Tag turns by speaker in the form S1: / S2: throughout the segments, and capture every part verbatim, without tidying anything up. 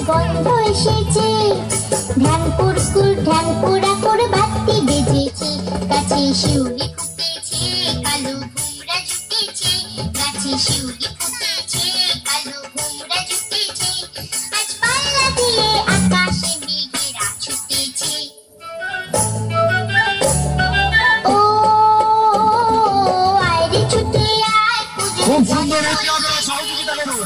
S1: গন্ধ এসেছে। ধ্যান কুড়কুড় ধ্যান পোড়া করে বাতি বেজেছে। গাছে শিউলি ফুটেছে, কালো ভুমরা জুটেছে। গাছে শিউলি ফুটেছে, কালো ভুমরা জুটেছে। আজ পাল্লা দিয়ে আকাশে মেঘেরা ছুটেছে। ও আয়রে ছুটে আয়,
S2: খুব সুন্দর হচ্ছে, আপনারা সহযোগিতা করুন।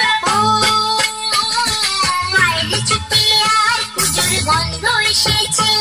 S1: গন্ধ এসেছে।